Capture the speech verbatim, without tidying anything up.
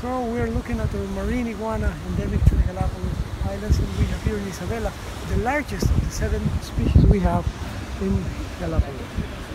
So we're looking at the marine iguana endemic to the Galapagos Islands, and we have here in Isabela the largest of the seven species we have in Galapagos.